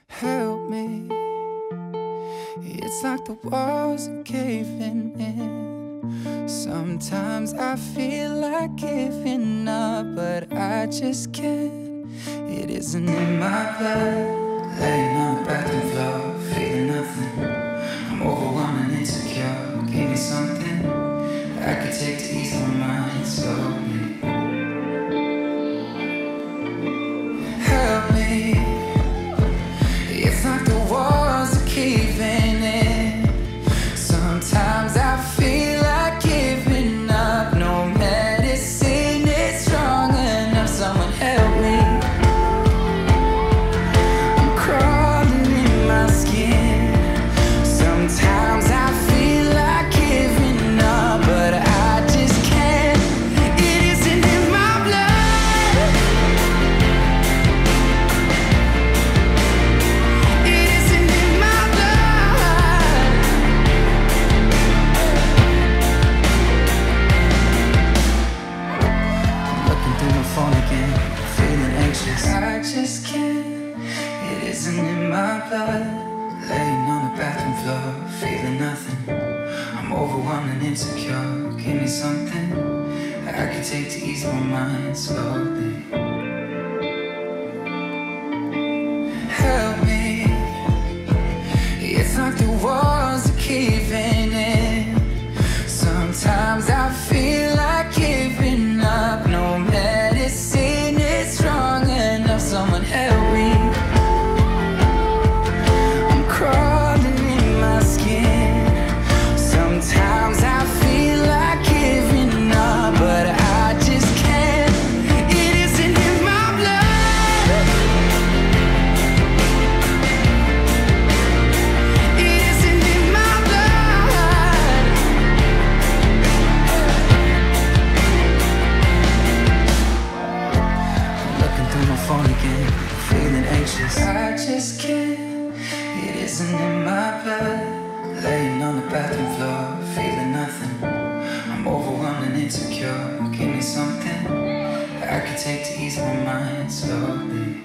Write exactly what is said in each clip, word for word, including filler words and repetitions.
Help me. It's like the walls are caving in. Sometimes I feel like giving up, but I just can't. It isn't in my blood. Laying on the bathroom floor, feeling nothing. I'm overwhelmed and insecure. Give me something I could take to ease my mind slowly. Help me. It's like the walls are caving in. Sometimes I feel like giving up. No medicine is strong enough. Someone help me. I'm crawling in my skin. Sometimes I feel like giving up, but I just can't. It isn't in my blood. It isn't in my blood. I'm looking through my phone again, feeling anxious. I just can't. It isn't in my blood. Laying on the bathroom floor, feeling nothing. I'm overwhelmed and insecure. Give me something I can take to ease my mind slowly. Help me. It's like the walls are caving in. Sometimes I feel like giving up. No medicine is strong enough. Someone help me. I'm crawling in my skin. Sometimes I feel like giving up, but I just can't. It isn't in my blood. It isn't in my blood. I'm looking through my phone again, feeling anxious. I just can't. It isn't in my blood. Laying on the bathroom floor, feeling nothing. I'm overwhelmed and insecure. Give me something I could take to ease my mind slowly.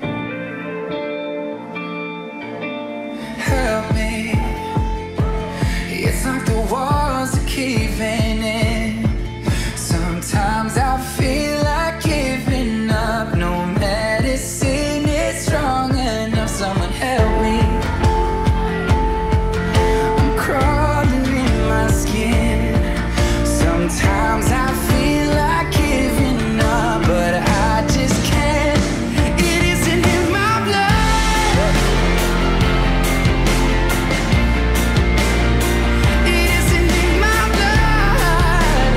Help me. It's like the walls are caving in. Sometimes I feel like giving up. No medicine is strong enough. Someone help me. I'm crawling in my skin. Sometimes I feel like giving up, but I just can't. It isn't in my blood. It isn't in my blood.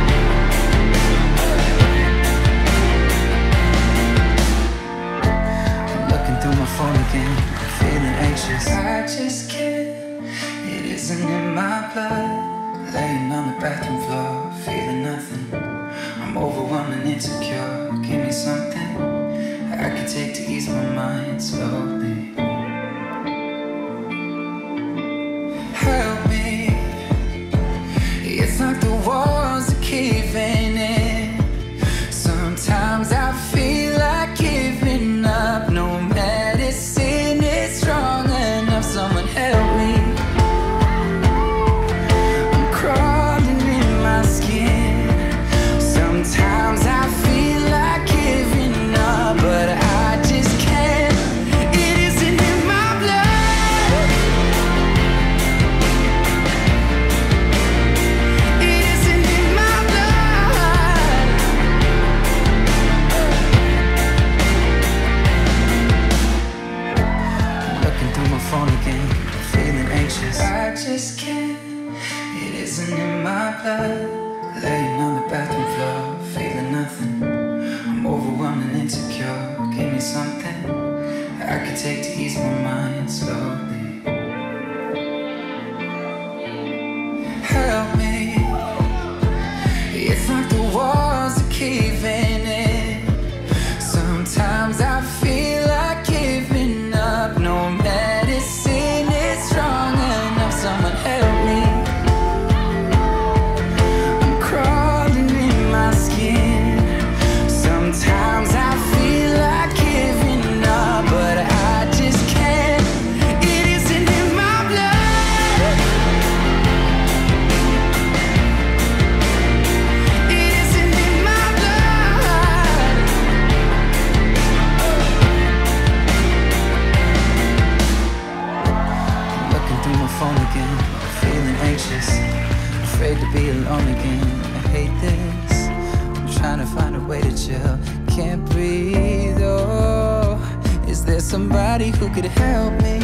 I'm looking through my phone again, feeling anxious. I just can't. It isn't in my blood. Laying on the bathroom floor, feeling nothing. I'm overwhelmed and insecure. Give me something I can take to ease my mind slowly. Help me. It's like the walls are caving in. Sometimes I feel like giving up. No medicine is strong enough. Someone help me. I'm crawling in my skin. Sometimes I feel like giving up, but I just can't. It isn't in my blood. It isn't in my blood. I'm looking through my phone again, feeling anxious. I just can't. It isn't in my blood. Laying on the bathroom floor, feeling nothing. I'm overwhelmed and insecure. Give me something I could take to ease my mind slowly. Help me. It's like the walls are caving in. Sometimes I feel like giving up. No medicine is strong enough. Someone help me. I'm crawling in my skin. Sometimes I feel like giving up, but I just can't. be alone again. I hate this, I'm trying to find a way to chill. Can't breathe, oh. Is there somebody who could help me?